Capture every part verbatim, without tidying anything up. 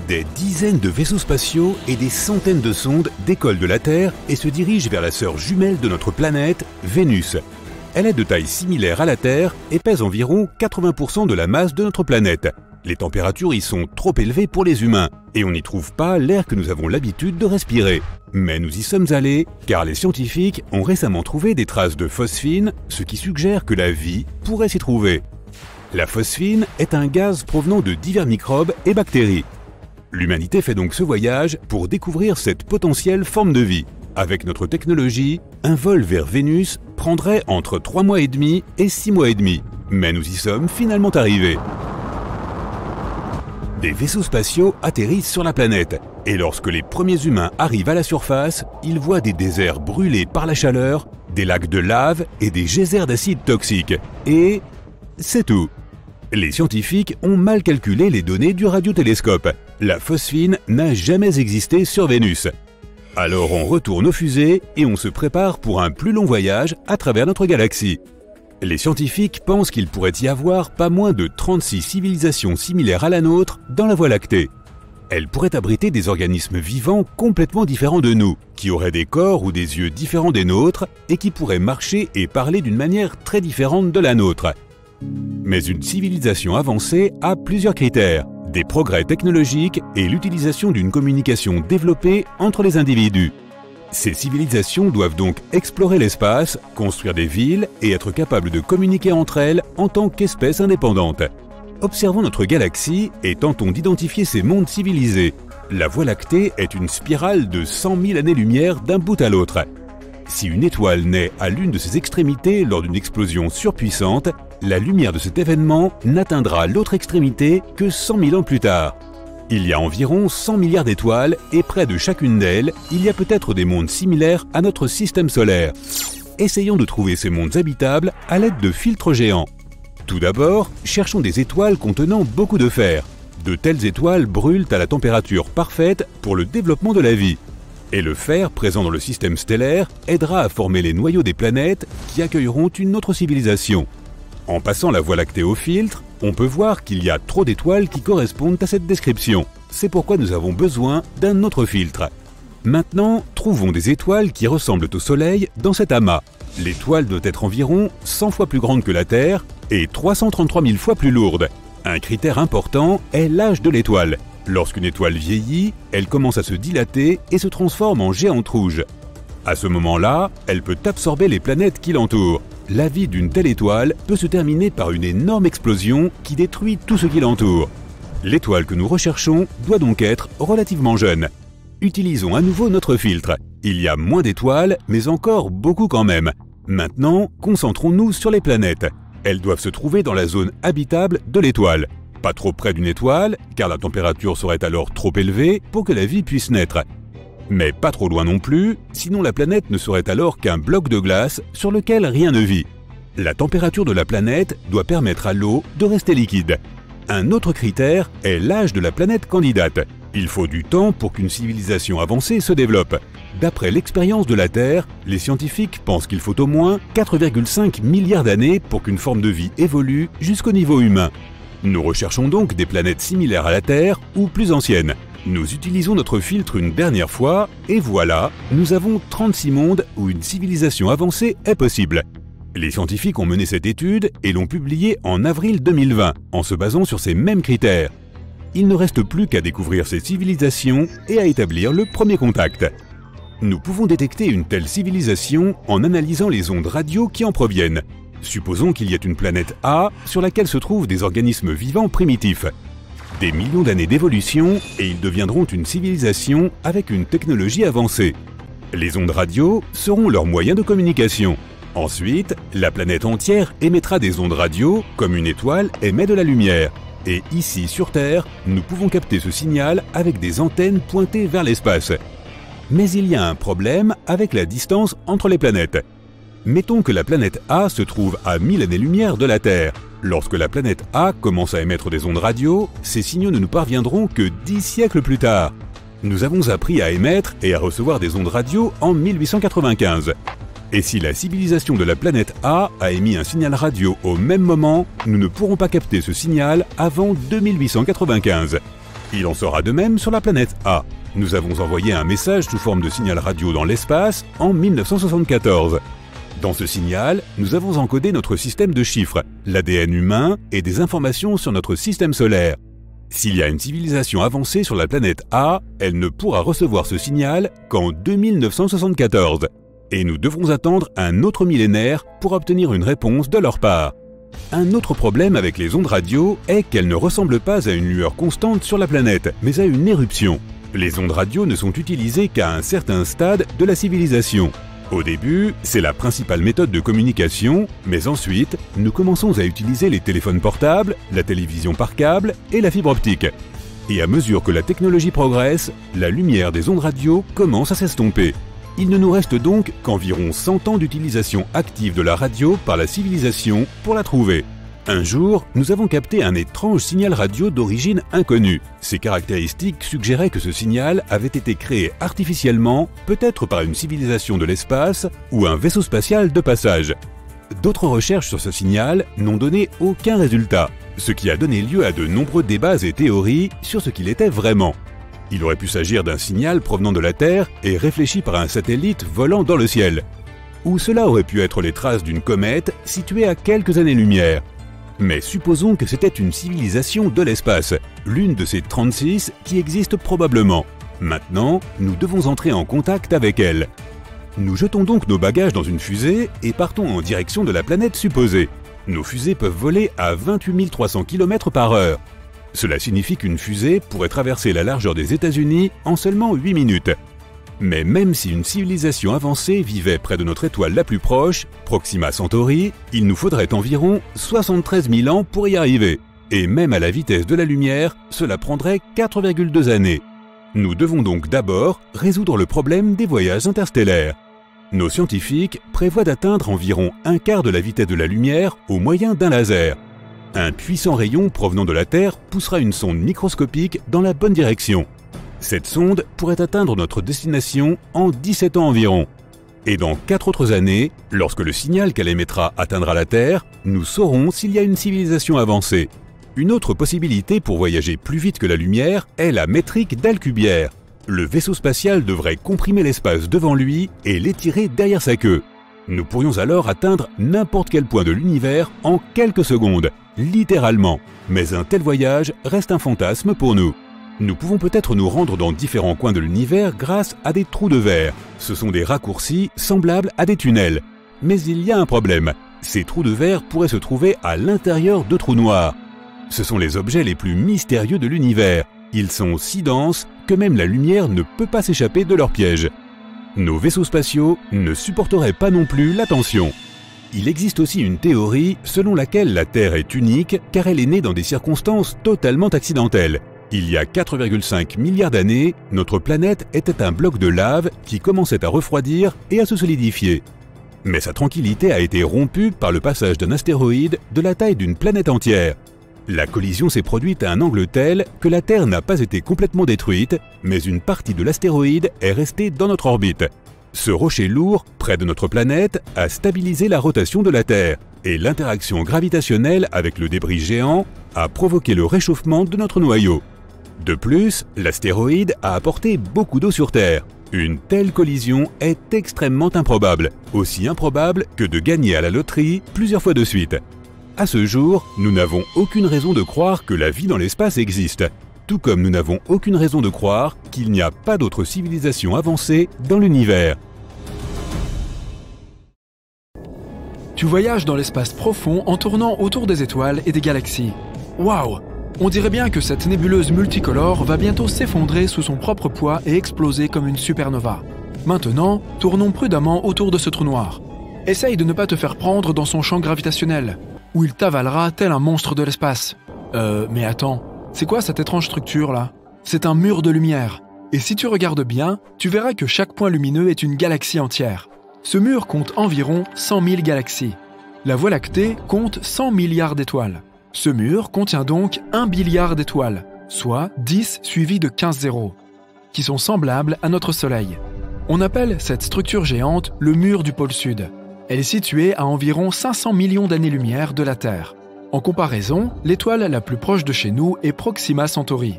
Des dizaines de vaisseaux spatiaux et des centaines de sondes décollent de la Terre et se dirigent vers la sœur jumelle de notre planète, Vénus. Elle est de taille similaire à la Terre et pèse environ quatre-vingts pour cent de la masse de notre planète. Les températures y sont trop élevées pour les humains et on n'y trouve pas l'air que nous avons l'habitude de respirer. Mais nous y sommes allés car les scientifiques ont récemment trouvé des traces de phosphine, ce qui suggère que la vie pourrait s'y trouver. La phosphine est un gaz provenant de divers microbes et bactéries. L'humanité fait donc ce voyage pour découvrir cette potentielle forme de vie. Avec notre technologie, un vol vers Vénus prendrait entre trois mois et demi et six mois et demi. Mais nous y sommes finalement arrivés. Des vaisseaux spatiaux atterrissent sur la planète. Et lorsque les premiers humains arrivent à la surface, ils voient des déserts brûlés par la chaleur, des lacs de lave et des geysers d'acide toxique. Et c'est tout. Les scientifiques ont mal calculé les données du radiotélescope. La phosphine n'a jamais existé sur Vénus. Alors on retourne aux fusées et on se prépare pour un plus long voyage à travers notre galaxie. Les scientifiques pensent qu'il pourrait y avoir pas moins de trente-six civilisations similaires à la nôtre dans la Voie lactée. Elles pourraient abriter des organismes vivants complètement différents de nous, qui auraient des corps ou des yeux différents des nôtres et qui pourraient marcher et parler d'une manière très différente de la nôtre. Mais une civilisation avancée a plusieurs critères, des progrès technologiques et l'utilisation d'une communication développée entre les individus. Ces civilisations doivent donc explorer l'espace, construire des villes et être capables de communiquer entre elles en tant qu'espèces indépendantes. Observons notre galaxie et tentons d'identifier ces mondes civilisés. La Voie lactée est une spirale de cent mille années-lumière d'un bout à l'autre. Si une étoile naît à l'une de ses extrémités lors d'une explosion surpuissante, la lumière de cet événement n'atteindra l'autre extrémité que cent mille ans plus tard. Il y a environ cent milliards d'étoiles et près de chacune d'elles, il y a peut-être des mondes similaires à notre système solaire. Essayons de trouver ces mondes habitables à l'aide de filtres géants. Tout d'abord, cherchons des étoiles contenant beaucoup de fer. De telles étoiles brûlent à la température parfaite pour le développement de la vie. Et le fer présent dans le système stellaire aidera à former les noyaux des planètes qui accueilleront une autre civilisation. En passant la Voie lactée au filtre, on peut voir qu'il y a trop d'étoiles qui correspondent à cette description. C'est pourquoi nous avons besoin d'un autre filtre. Maintenant, trouvons des étoiles qui ressemblent au Soleil dans cet amas. L'étoile doit être environ cent fois plus grande que la Terre et trois cent trente-trois mille fois plus lourde. Un critère important est l'âge de l'étoile. Lorsqu'une étoile vieillit, elle commence à se dilater et se transforme en géante rouge. À ce moment-là, elle peut absorber les planètes qui l'entourent. La vie d'une telle étoile peut se terminer par une énorme explosion qui détruit tout ce qui l'entoure. L'étoile que nous recherchons doit donc être relativement jeune. Utilisons à nouveau notre filtre. Il y a moins d'étoiles, mais encore beaucoup quand même. Maintenant, concentrons-nous sur les planètes. Elles doivent se trouver dans la zone habitable de l'étoile. Pas trop près d'une étoile, car la température serait alors trop élevée pour que la vie puisse naître. Mais pas trop loin non plus, sinon la planète ne serait alors qu'un bloc de glace sur lequel rien ne vit. La température de la planète doit permettre à l'eau de rester liquide. Un autre critère est l'âge de la planète candidate. Il faut du temps pour qu'une civilisation avancée se développe. D'après l'expérience de la Terre, les scientifiques pensent qu'il faut au moins quatre virgule cinq milliards d'années pour qu'une forme de vie évolue jusqu'au niveau humain. Nous recherchons donc des planètes similaires à la Terre ou plus anciennes. Nous utilisons notre filtre une dernière fois et voilà, nous avons trente-six mondes où une civilisation avancée est possible. Les scientifiques ont mené cette étude et l'ont publiée en avril deux mille vingt en se basant sur ces mêmes critères. Il ne reste plus qu'à découvrir ces civilisations et à établir le premier contact. Nous pouvons détecter une telle civilisation en analysant les ondes radio qui en proviennent. Supposons qu'il y ait une planète A sur laquelle se trouvent des organismes vivants primitifs. Des millions d'années d'évolution et ils deviendront une civilisation avec une technologie avancée. Les ondes radio seront leur moyen de communication. Ensuite, la planète entière émettra des ondes radio comme une étoile émet de la lumière. Et ici, sur Terre, nous pouvons capter ce signal avec des antennes pointées vers l'espace. Mais il y a un problème avec la distance entre les planètes. Mettons que la planète A se trouve à mille années-lumière de la Terre. Lorsque la planète A commence à émettre des ondes radio, ces signaux ne nous parviendront que dix siècles plus tard. Nous avons appris à émettre et à recevoir des ondes radio en mille huit cent quatre-vingt-quinze. Et si la civilisation de la planète A a émis un signal radio au même moment, nous ne pourrons pas capter ce signal avant deux mille huit cent quatre-vingt-quinze. Il en sera de même sur la planète A. Nous avons envoyé un message sous forme de signal radio dans l'espace en mille neuf cent soixante-quatorze. Dans ce signal, nous avons encodé notre système de chiffres, l'A D N humain et des informations sur notre système solaire. S'il y a une civilisation avancée sur la planète A, elle ne pourra recevoir ce signal qu'en deux mille neuf cent soixante-quatorze. Et nous devrons attendre un autre millénaire pour obtenir une réponse de leur part. Un autre problème avec les ondes radio est qu'elles ne ressemblent pas à une lueur constante sur la planète, mais à une éruption. Les ondes radio ne sont utilisées qu'à un certain stade de la civilisation. Au début, c'est la principale méthode de communication, mais ensuite, nous commençons à utiliser les téléphones portables, la télévision par câble et la fibre optique. Et à mesure que la technologie progresse, la lumière des ondes radio commence à s'estomper. Il ne nous reste donc qu'environ cent ans d'utilisation active de la radio par la civilisation pour la trouver. Un jour, nous avons capté un étrange signal radio d'origine inconnue. Ses caractéristiques suggéraient que ce signal avait été créé artificiellement, peut-être par une civilisation de l'espace ou un vaisseau spatial de passage. D'autres recherches sur ce signal n'ont donné aucun résultat, ce qui a donné lieu à de nombreux débats et théories sur ce qu'il était vraiment. Il aurait pu s'agir d'un signal provenant de la Terre et réfléchi par un satellite volant dans le ciel. Ou cela aurait pu être les traces d'une comète située à quelques années-lumière. Mais supposons que c'était une civilisation de l'espace, l'une de ces trente-six qui existent probablement. Maintenant, nous devons entrer en contact avec elle. Nous jetons donc nos bagages dans une fusée et partons en direction de la planète supposée. Nos fusées peuvent voler à vingt-huit mille trois cents kilomètres par heure. Cela signifie qu'une fusée pourrait traverser la largeur des États-Unis en seulement huit minutes. Mais même si une civilisation avancée vivait près de notre étoile la plus proche, Proxima Centauri, il nous faudrait environ soixante-treize mille ans pour y arriver. Et même à la vitesse de la lumière, cela prendrait quatre virgule deux années. Nous devons donc d'abord résoudre le problème des voyages interstellaires. Nos scientifiques prévoient d'atteindre environ un quart de la vitesse de la lumière au moyen d'un laser. Un puissant rayon provenant de la Terre poussera une sonde microscopique dans la bonne direction. Cette sonde pourrait atteindre notre destination en dix-sept ans environ. Et dans quatre autres années, lorsque le signal qu'elle émettra atteindra la Terre, nous saurons s'il y a une civilisation avancée. Une autre possibilité pour voyager plus vite que la lumière est la métrique d'Alcubierre. Le vaisseau spatial devrait comprimer l'espace devant lui et l'étirer derrière sa queue. Nous pourrions alors atteindre n'importe quel point de l'univers en quelques secondes, littéralement. Mais un tel voyage reste un fantasme pour nous. Nous pouvons peut-être nous rendre dans différents coins de l'univers grâce à des trous de verre. Ce sont des raccourcis semblables à des tunnels. Mais il y a un problème. Ces trous de verre pourraient se trouver à l'intérieur de trous noirs. Ce sont les objets les plus mystérieux de l'univers. Ils sont si denses que même la lumière ne peut pas s'échapper de leur piège. Nos vaisseaux spatiaux ne supporteraient pas non plus la tension. Il existe aussi une théorie selon laquelle la Terre est unique car elle est née dans des circonstances totalement accidentelles. Il y a quatre virgule cinq milliards d'années, notre planète était un bloc de lave qui commençait à refroidir et à se solidifier. Mais sa tranquillité a été rompue par le passage d'un astéroïde de la taille d'une planète entière. La collision s'est produite à un angle tel que la Terre n'a pas été complètement détruite, mais une partie de l'astéroïde est restée dans notre orbite. Ce rocher lourd, près de notre planète, a stabilisé la rotation de la Terre, et l'interaction gravitationnelle avec le débris géant a provoqué le réchauffement de notre noyau. De plus, l'astéroïde a apporté beaucoup d'eau sur Terre. Une telle collision est extrêmement improbable, aussi improbable que de gagner à la loterie plusieurs fois de suite. À ce jour, nous n'avons aucune raison de croire que la vie dans l'espace existe, tout comme nous n'avons aucune raison de croire qu'il n'y a pas d'autres civilisations avancées dans l'univers. Tu voyages dans l'espace profond en tournant autour des étoiles et des galaxies. Waouh! On dirait bien que cette nébuleuse multicolore va bientôt s'effondrer sous son propre poids et exploser comme une supernova. Maintenant, tournons prudemment autour de ce trou noir. Essaye de ne pas te faire prendre dans son champ gravitationnel, où il t'avalera tel un monstre de l'espace. Euh, mais attends, c'est quoi cette étrange structure là? C'est un mur de lumière. Et si tu regardes bien, tu verras que chaque point lumineux est une galaxie entière. Ce mur compte environ cent mille galaxies. La Voie lactée compte cent milliards d'étoiles. Ce mur contient donc un billiard d'étoiles, soit dix suivi de quinze zéros, qui sont semblables à notre Soleil. On appelle cette structure géante le mur du pôle Sud. Elle est située à environ cinq cents millions d'années-lumière de la Terre. En comparaison, l'étoile la plus proche de chez nous est Proxima Centauri.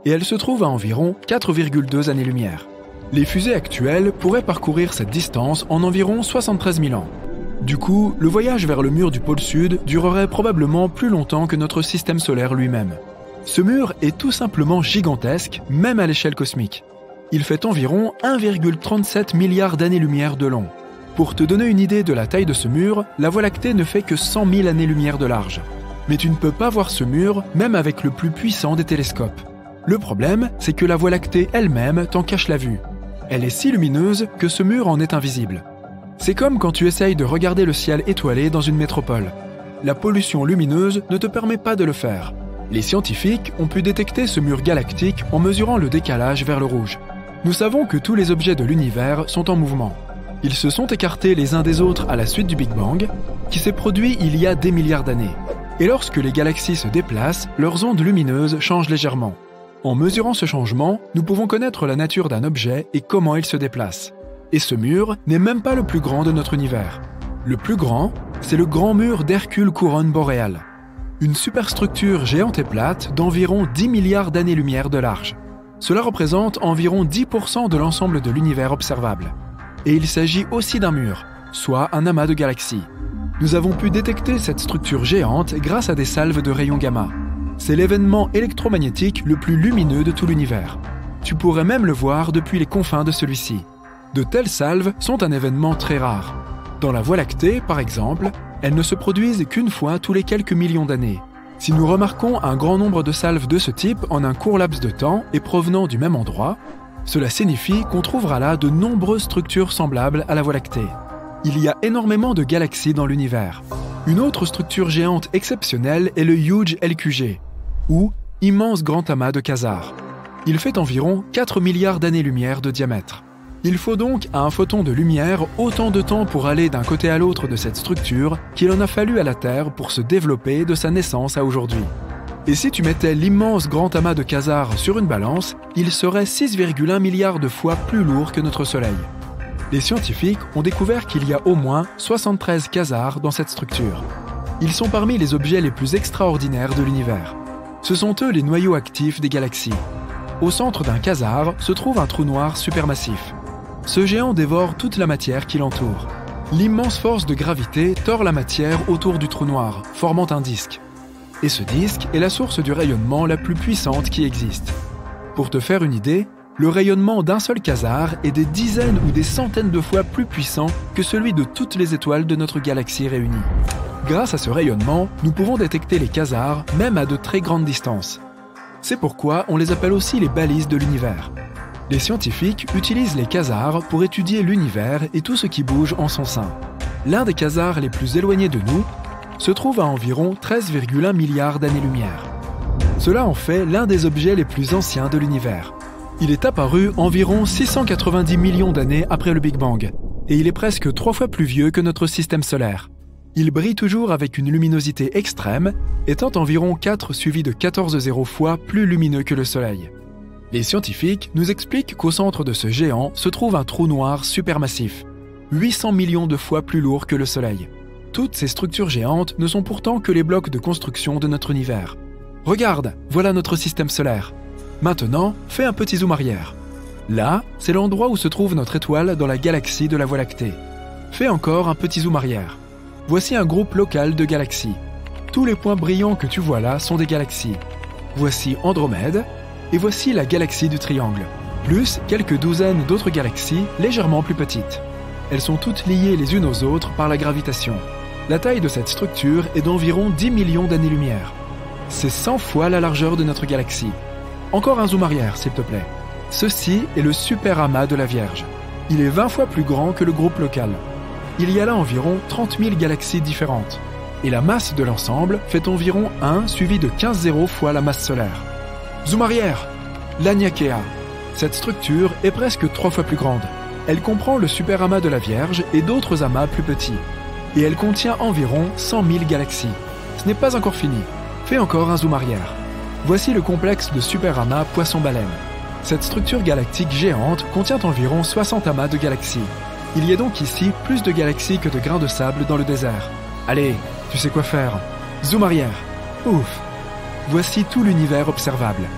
et elle se trouve à environ quatre virgule deux années-lumière. Les fusées actuelles pourraient parcourir cette distance en environ soixante-treize mille ans. Du coup, le voyage vers le mur du pôle sud durerait probablement plus longtemps que notre système solaire lui-même. Ce mur est tout simplement gigantesque, même à l'échelle cosmique. Il fait environ un virgule trente-sept milliard d'années-lumière de long. Pour te donner une idée de la taille de ce mur, la Voie lactée ne fait que cent mille années-lumière de large. Mais tu ne peux pas voir ce mur, même avec le plus puissant des télescopes. Le problème, c'est que la Voie lactée elle-même t'en cache la vue. Elle est si lumineuse que ce mur en est invisible. C'est comme quand tu essayes de regarder le ciel étoilé dans une métropole. La pollution lumineuse ne te permet pas de le faire. Les scientifiques ont pu détecter ce mur galactique en mesurant le décalage vers le rouge. Nous savons que tous les objets de l'univers sont en mouvement. Ils se sont écartés les uns des autres à la suite du Big Bang, qui s'est produit il y a des milliards d'années. Et lorsque les galaxies se déplacent, leurs ondes lumineuses changent légèrement. En mesurant ce changement, nous pouvons connaître la nature d'un objet et comment il se déplace. Et ce mur n'est même pas le plus grand de notre univers. Le plus grand, c'est le grand mur d'Hercule Couronne boréale. Une superstructure géante et plate d'environ dix milliards d'années-lumière de large. Cela représente environ dix pour cent de l'ensemble de l'univers observable. Et il s'agit aussi d'un mur, soit un amas de galaxies. Nous avons pu détecter cette structure géante grâce à des salves de rayons gamma. C'est l'événement électromagnétique le plus lumineux de tout l'univers. Tu pourrais même le voir depuis les confins de celui-ci. De telles salves sont un événement très rare. Dans la Voie lactée, par exemple, elles ne se produisent qu'une fois tous les quelques millions d'années. Si nous remarquons un grand nombre de salves de ce type en un court laps de temps et provenant du même endroit, cela signifie qu'on trouvera là de nombreuses structures semblables à la Voie lactée. Il y a énormément de galaxies dans l'univers. Une autre structure géante exceptionnelle est le Huge L Q G, ou immense grand amas de quasars. Il fait environ quatre milliards d'années-lumière de diamètre. Il faut donc à un photon de lumière autant de temps pour aller d'un côté à l'autre de cette structure qu'il en a fallu à la Terre pour se développer de sa naissance à aujourd'hui. Et si tu mettais l'immense grand amas de quasars sur une balance, il serait six virgule un milliards de fois plus lourd que notre Soleil. Les scientifiques ont découvert qu'il y a au moins soixante-treize quasars dans cette structure. Ils sont parmi les objets les plus extraordinaires de l'univers. Ce sont eux les noyaux actifs des galaxies. Au centre d'un quasar se trouve un trou noir supermassif. Ce géant dévore toute la matière qui l'entoure. L'immense force de gravité tord la matière autour du trou noir, formant un disque. Et ce disque est la source du rayonnement la plus puissante qui existe. Pour te faire une idée, le rayonnement d'un seul quasar est des dizaines ou des centaines de fois plus puissant que celui de toutes les étoiles de notre galaxie réunies. Grâce à ce rayonnement, nous pouvons détecter les quasars même à de très grandes distances. C'est pourquoi on les appelle aussi les balises de l'univers. Les scientifiques utilisent les quasars pour étudier l'univers et tout ce qui bouge en son sein. L'un des quasars les plus éloignés de nous se trouve à environ treize virgule un milliards d'années-lumière. Cela en fait l'un des objets les plus anciens de l'univers. Il est apparu environ six cent quatre-vingt-dix millions d'années après le Big Bang, et il est presque trois fois plus vieux que notre système solaire. Il brille toujours avec une luminosité extrême, étant environ quatre suivi de quatorze zéro fois plus lumineux que le Soleil. Les scientifiques nous expliquent qu'au centre de ce géant se trouve un trou noir supermassif, huit cents millions de fois plus lourd que le Soleil. Toutes ces structures géantes ne sont pourtant que les blocs de construction de notre univers. Regarde, voilà notre système solaire. Maintenant, fais un petit zoom arrière. Là, c'est l'endroit où se trouve notre étoile dans la galaxie de la Voie lactée. Fais encore un petit zoom arrière. Voici un groupe local de galaxies. Tous les points brillants que tu vois là sont des galaxies. Voici Andromède, et voici la galaxie du Triangle, plus quelques douzaines d'autres galaxies légèrement plus petites. Elles sont toutes liées les unes aux autres par la gravitation. La taille de cette structure est d'environ dix millions d'années-lumière. C'est cent fois la largeur de notre galaxie. Encore un zoom arrière, s'il te plaît. Ceci est le super amas de la Vierge. Il est vingt fois plus grand que le groupe local. Il y a là environ trente mille galaxies différentes. Et la masse de l'ensemble fait environ un suivi de quinze zéro fois la masse solaire. Zoom arrière, l'Aniakea. Cette structure est presque trois fois plus grande. Elle comprend le super amas de la Vierge et d'autres amas plus petits. Et elle contient environ cent mille galaxies. Ce n'est pas encore fini. Fais encore un zoom arrière. Voici le complexe de super amas Poisson-Baleine. Cette structure galactique géante contient environ soixante amas de galaxies. Il y a donc ici plus de galaxies que de grains de sable dans le désert. Allez, tu sais quoi faire. Zoom arrière. Ouf. Voici tout l'univers observable.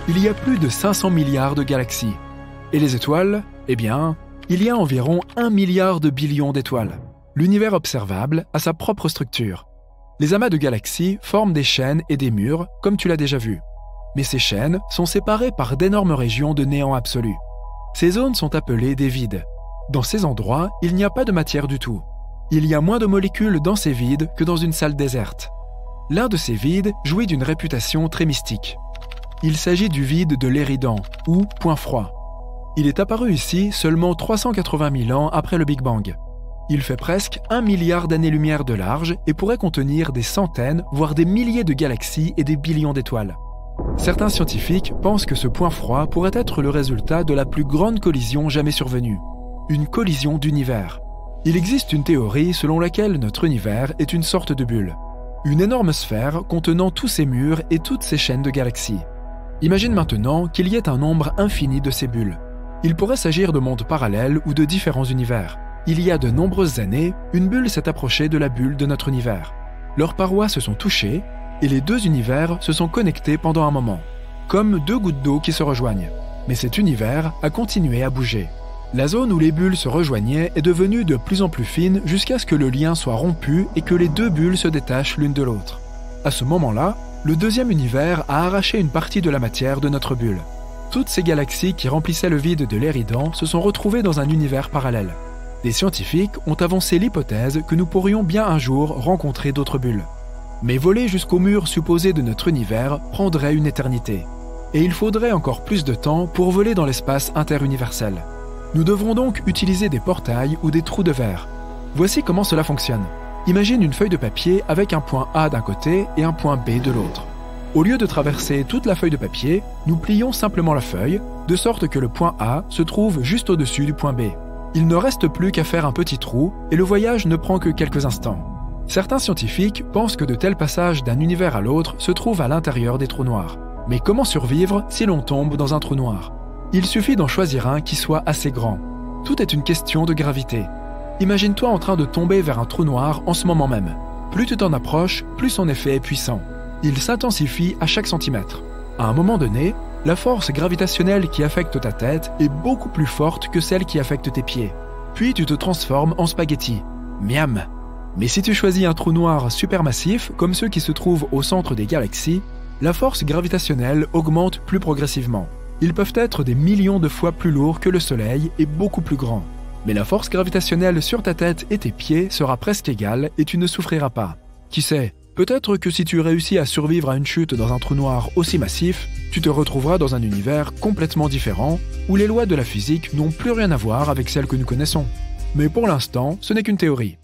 il y a plus de cinq cents milliards de galaxies. Et les étoiles? Eh bien, il y a environ un milliard de billions d'étoiles. L'univers observable a sa propre structure. Les amas de galaxies forment des chaînes et des murs, comme tu l'as déjà vu. Mais ces chaînes sont séparées par d'énormes régions de néant absolu. Ces zones sont appelées des vides. Dans ces endroits, il n'y a pas de matière du tout. Il y a moins de molécules dans ces vides que dans une salle déserte. L'un de ces vides jouit d'une réputation très mystique. Il s'agit du vide de l'Éridan, ou point froid. Il est apparu ici seulement trois cent quatre-vingt mille ans après le Big Bang. Il fait presque un milliard d'années-lumière de large et pourrait contenir des centaines, voire des milliers de galaxies et des billions d'étoiles. Certains scientifiques pensent que ce point froid pourrait être le résultat de la plus grande collision jamais survenue. Une collision d'univers. Il existe une théorie selon laquelle notre univers est une sorte de bulle. Une énorme sphère contenant tous ces murs et toutes ces chaînes de galaxies. Imagine maintenant qu'il y ait un nombre infini de ces bulles. Il pourrait s'agir de mondes parallèles ou de différents univers. Il y a de nombreuses années, une bulle s'est approchée de la bulle de notre univers. Leurs parois se sont touchées et les deux univers se sont connectés pendant un moment, comme deux gouttes d'eau qui se rejoignent. Mais cet univers a continué à bouger. La zone où les bulles se rejoignaient est devenue de plus en plus fine jusqu'à ce que le lien soit rompu et que les deux bulles se détachent l'une de l'autre. À ce moment-là, le deuxième univers a arraché une partie de la matière de notre bulle. Toutes ces galaxies qui remplissaient le vide de l'Éridan se sont retrouvées dans un univers parallèle. Des scientifiques ont avancé l'hypothèse que nous pourrions bien un jour rencontrer d'autres bulles. Mais voler jusqu'au mur supposé de notre univers prendrait une éternité. Et il faudrait encore plus de temps pour voler dans l'espace interuniversel. Nous devrons donc utiliser des portails ou des trous de verre. Voici comment cela fonctionne. Imagine une feuille de papier avec un point A d'un côté et un point B de l'autre. Au lieu de traverser toute la feuille de papier, nous plions simplement la feuille, de sorte que le point A se trouve juste au-dessus du point B. Il ne reste plus qu'à faire un petit trou et le voyage ne prend que quelques instants. Certains scientifiques pensent que de tels passages d'un univers à l'autre se trouvent à l'intérieur des trous noirs. Mais comment survivre si l'on tombe dans un trou noir? Il suffit d'en choisir un qui soit assez grand. Tout est une question de gravité. Imagine-toi en train de tomber vers un trou noir en ce moment même. Plus tu t'en approches, plus son effet est puissant. Il s'intensifie à chaque centimètre. À un moment donné, la force gravitationnelle qui affecte ta tête est beaucoup plus forte que celle qui affecte tes pieds. Puis tu te transformes en spaghetti. Miam! Mais si tu choisis un trou noir supermassif, comme ceux qui se trouvent au centre des galaxies, la force gravitationnelle augmente plus progressivement. Ils peuvent être des millions de fois plus lourds que le Soleil et beaucoup plus grands. Mais la force gravitationnelle sur ta tête et tes pieds sera presque égale et tu ne souffriras pas. Qui sait, peut-être que si tu réussis à survivre à une chute dans un trou noir aussi massif, tu te retrouveras dans un univers complètement différent où les lois de la physique n'ont plus rien à voir avec celles que nous connaissons. Mais pour l'instant, ce n'est qu'une théorie.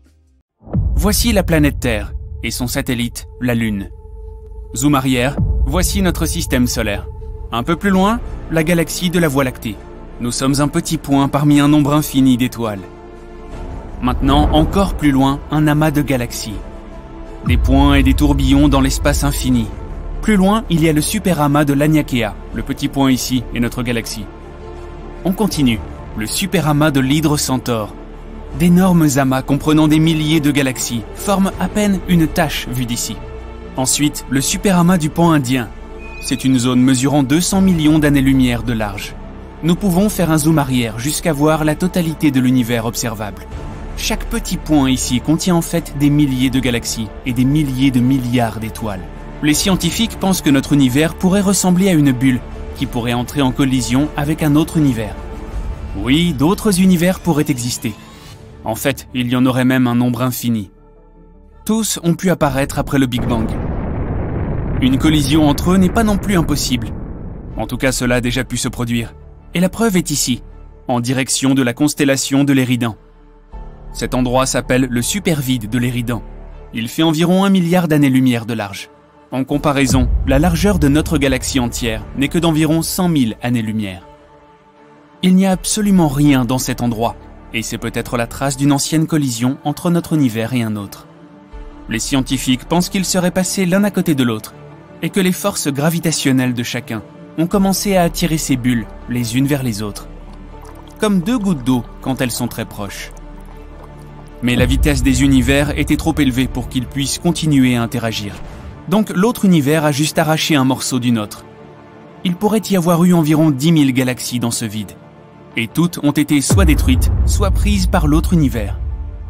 Voici la planète Terre et son satellite, la Lune. Zoom arrière, voici notre système solaire. Un peu plus loin, la galaxie de la Voie lactée. Nous sommes un petit point parmi un nombre infini d'étoiles. Maintenant, encore plus loin, un amas de galaxies. Des points et des tourbillons dans l'espace infini. Plus loin, il y a le superamas de l'Aniakea, le petit point ici est notre galaxie. On continue, le superamas de l'Hydre Centaure. D'énormes amas comprenant des milliers de galaxies forment à peine une tache vue d'ici. Ensuite, le superamas du Pan Indien. C'est une zone mesurant deux cents millions d'années-lumière de large. Nous pouvons faire un zoom arrière jusqu'à voir la totalité de l'univers observable. Chaque petit point ici contient en fait des milliers de galaxies et des milliers de milliards d'étoiles. Les scientifiques pensent que notre univers pourrait ressembler à une bulle qui pourrait entrer en collision avec un autre univers. Oui, d'autres univers pourraient exister. En fait, il y en aurait même un nombre infini. Tous ont pu apparaître après le Big Bang. Une collision entre eux n'est pas non plus impossible. En tout cas, cela a déjà pu se produire. Et la preuve est ici, en direction de la constellation de l'Éridan. Cet endroit s'appelle le supervide de l'Éridan. Il fait environ un milliard d'années-lumière de large. En comparaison, la largeur de notre galaxie entière n'est que d'environ cent mille années-lumière. Il n'y a absolument rien dans cet endroit, et c'est peut-être la trace d'une ancienne collision entre notre univers et un autre. Les scientifiques pensent qu'ils seraient passés l'un à côté de l'autre, et que les forces gravitationnelles de chacun ont commencé à attirer ces bulles les unes vers les autres, comme deux gouttes d'eau quand elles sont très proches. Mais la vitesse des univers était trop élevée pour qu'ils puissent continuer à interagir. Donc l'autre univers a juste arraché un morceau du nôtre. Il pourrait y avoir eu environ dix mille galaxies dans ce vide. Et toutes ont été soit détruites, soit prises par l'autre univers.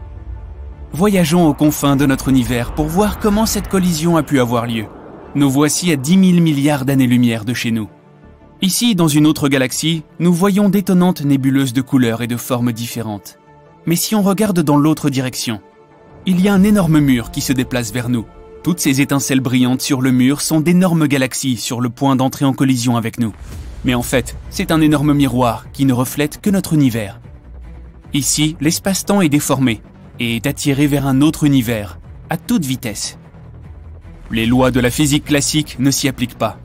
Voyageons aux confins de notre univers pour voir comment cette collision a pu avoir lieu. Nous voici à dix mille milliards d'années-lumière de chez nous. Ici, dans une autre galaxie, nous voyons d'étonnantes nébuleuses de couleurs et de formes différentes. Mais si on regarde dans l'autre direction, il y a un énorme mur qui se déplace vers nous. Toutes ces étincelles brillantes sur le mur sont d'énormes galaxies sur le point d'entrer en collision avec nous. Mais en fait, c'est un énorme miroir qui ne reflète que notre univers. Ici, l'espace-temps est déformé et est attiré vers un autre univers, à toute vitesse. Les lois de la physique classique ne s'y appliquent pas.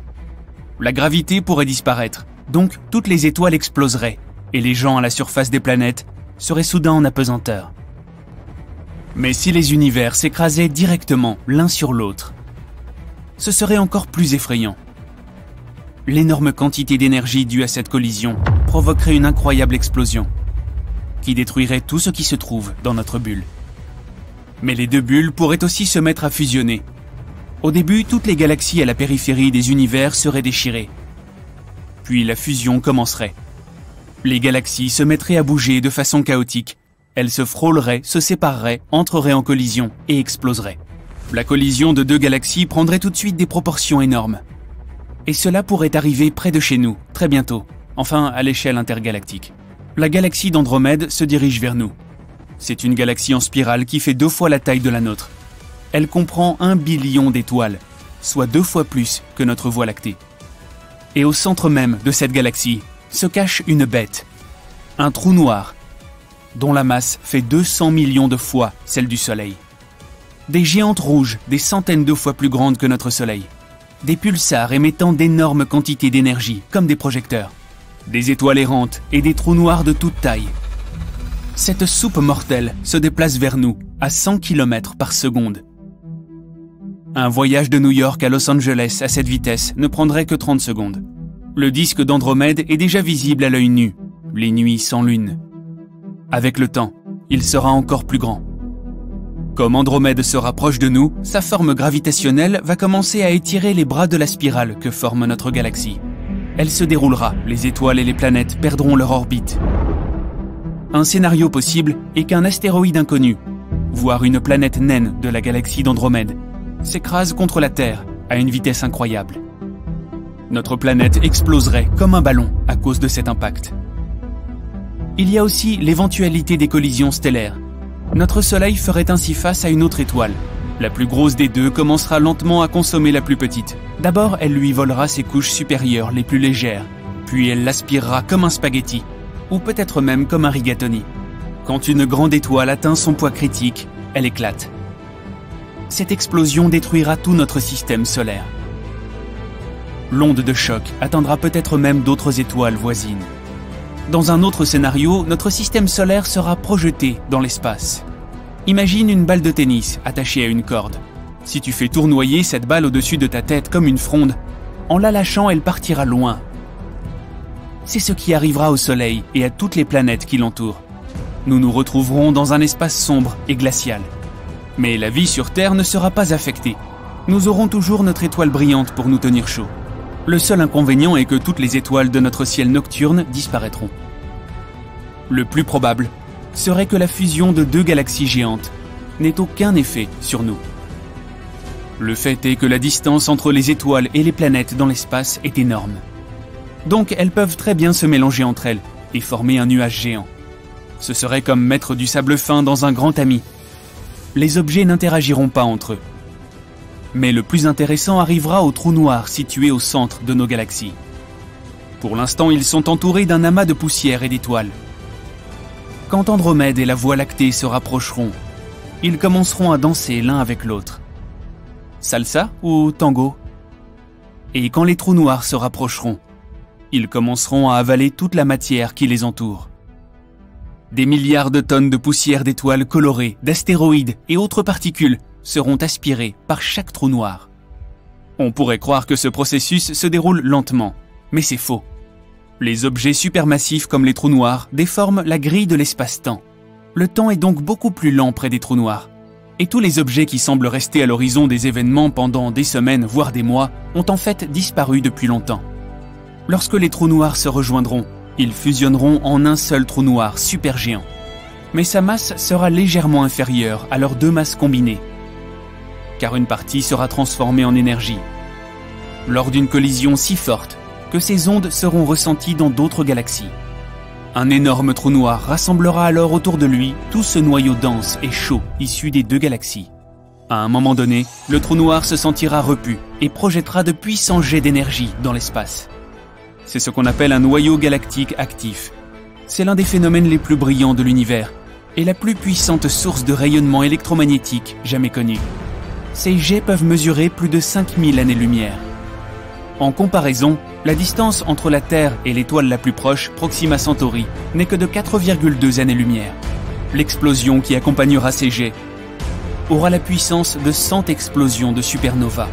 La gravité pourrait disparaître, donc toutes les étoiles exploseraient, et les gens à la surface des planètes seraient soudain en apesanteur. Mais si les univers s'écrasaient directement l'un sur l'autre, ce serait encore plus effrayant. L'énorme quantité d'énergie due à cette collision provoquerait une incroyable explosion, qui détruirait tout ce qui se trouve dans notre bulle. Mais les deux bulles pourraient aussi se mettre à fusionner. Au début, toutes les galaxies à la périphérie des univers seraient déchirées. Puis la fusion commencerait. Les galaxies se mettraient à bouger de façon chaotique. Elles se frôleraient, se sépareraient, entreraient en collision et exploseraient. La collision de deux galaxies prendrait tout de suite des proportions énormes. Et cela pourrait arriver près de chez nous, très bientôt, enfin à l'échelle intergalactique. La galaxie d'Andromède se dirige vers nous. C'est une galaxie en spirale qui fait deux fois la taille de la nôtre. Elle comprend un billion d'étoiles, soit deux fois plus que notre Voie lactée. Et au centre même de cette galaxie se cache une bête, un trou noir, dont la masse fait deux cents millions de fois celle du Soleil. Des géantes rouges, des centaines de fois plus grandes que notre Soleil. Des pulsars émettant d'énormes quantités d'énergie, comme des projecteurs. Des étoiles errantes et des trous noirs de toute taille. Cette soupe mortelle se déplace vers nous à cent kilomètres par seconde. Un voyage de New York à Los Angeles à cette vitesse ne prendrait que trente secondes. Le disque d'Andromède est déjà visible à l'œil nu, les nuits sans lune. Avec le temps, il sera encore plus grand. Comme Andromède se rapproche de nous, sa forme gravitationnelle va commencer à étirer les bras de la spirale que forme notre galaxie. Elle se déroulera, les étoiles et les planètes perdront leur orbite. Un scénario possible est qu'un astéroïde inconnu, voire une planète naine de la galaxie d'Andromède, s'écrase contre la Terre à une vitesse incroyable. Notre planète exploserait comme un ballon à cause de cet impact. Il y a aussi l'éventualité des collisions stellaires. Notre Soleil ferait ainsi face à une autre étoile. La plus grosse des deux commencera lentement à consommer la plus petite. D'abord, elle lui volera ses couches supérieures les plus légères, puis elle l'aspirera comme un spaghetti, ou peut-être même comme un rigatoni. Quand une grande étoile atteint son poids critique, elle éclate. Cette explosion détruira tout notre système solaire. L'onde de choc atteindra peut-être même d'autres étoiles voisines. Dans un autre scénario, notre système solaire sera projeté dans l'espace. Imagine une balle de tennis attachée à une corde. Si tu fais tournoyer cette balle au-dessus de ta tête comme une fronde, en la lâchant, elle partira loin. C'est ce qui arrivera au Soleil et à toutes les planètes qui l'entourent. Nous nous retrouverons dans un espace sombre et glacial. Mais la vie sur Terre ne sera pas affectée. Nous aurons toujours notre étoile brillante pour nous tenir chaud. Le seul inconvénient est que toutes les étoiles de notre ciel nocturne disparaîtront. Le plus probable serait que la fusion de deux galaxies géantes n'ait aucun effet sur nous. Le fait est que la distance entre les étoiles et les planètes dans l'espace est énorme. Donc elles peuvent très bien se mélanger entre elles et former un nuage géant. Ce serait comme mettre du sable fin dans un grand tamis. Les objets n'interagiront pas entre eux. Mais le plus intéressant arrivera aux trous noirs situés au centre de nos galaxies. Pour l'instant, ils sont entourés d'un amas de poussière et d'étoiles. Quand Andromède et la Voie lactée se rapprocheront, ils commenceront à danser l'un avec l'autre. Salsa ou tango? Et quand les trous noirs se rapprocheront, ils commenceront à avaler toute la matière qui les entoure. Des milliards de tonnes de poussière d'étoiles colorées, d'astéroïdes et autres particules seront aspirés par chaque trou noir. On pourrait croire que ce processus se déroule lentement, mais c'est faux. Les objets supermassifs comme les trous noirs déforment la grille de l'espace-temps. Le temps est donc beaucoup plus lent près des trous noirs. Et tous les objets qui semblent rester à l'horizon des événements pendant des semaines, voire des mois, ont en fait disparu depuis longtemps. Lorsque les trous noirs se rejoindront, ils fusionneront en un seul trou noir supergéant. Mais sa masse sera légèrement inférieure à leurs deux masses combinées, car une partie sera transformée en énergie, lors d'une collision si forte que ces ondes seront ressenties dans d'autres galaxies. Un énorme trou noir rassemblera alors autour de lui tout ce noyau dense et chaud issu des deux galaxies. À un moment donné, le trou noir se sentira repu et projettera de puissants jets d'énergie dans l'espace. C'est ce qu'on appelle un noyau galactique actif. C'est l'un des phénomènes les plus brillants de l'univers et la plus puissante source de rayonnement électromagnétique jamais connue. Ces jets peuvent mesurer plus de cinq mille années-lumière. En comparaison, la distance entre la Terre et l'étoile la plus proche, Proxima Centauri, n'est que de quatre virgule deux années-lumière. L'explosion qui accompagnera ces jets aura la puissance de cent explosions de supernova.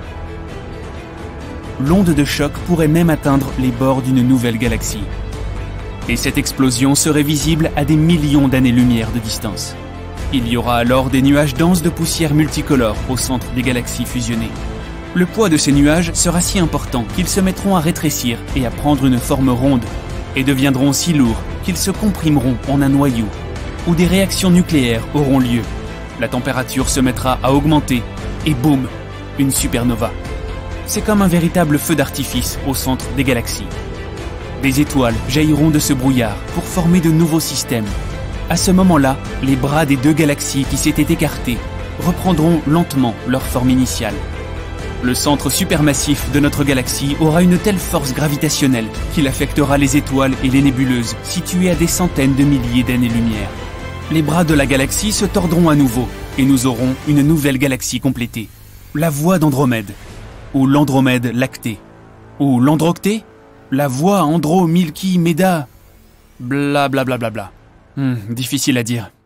L'onde de choc pourrait même atteindre les bords d'une nouvelle galaxie. Et cette explosion serait visible à des millions d'années-lumière de distance. Il y aura alors des nuages denses de poussière multicolore au centre des galaxies fusionnées. Le poids de ces nuages sera si important qu'ils se mettront à rétrécir et à prendre une forme ronde, et deviendront si lourds qu'ils se comprimeront en un noyau, où des réactions nucléaires auront lieu. La température se mettra à augmenter, et boum, une supernova. C'est comme un véritable feu d'artifice au centre des galaxies. Des étoiles jailliront de ce brouillard pour former de nouveaux systèmes. À ce moment-là, les bras des deux galaxies qui s'étaient écartés reprendront lentement leur forme initiale. Le centre supermassif de notre galaxie aura une telle force gravitationnelle qu'il affectera les étoiles et les nébuleuses situées à des centaines de milliers d'années-lumière. Les bras de la galaxie se tordront à nouveau et nous aurons une nouvelle galaxie complétée. La voie d'Andromède, ou l'Andromède lactée, ou l'Androctée, la voie Andro Milky Meda, bla bla bla bla bla. Hmm, difficile à dire.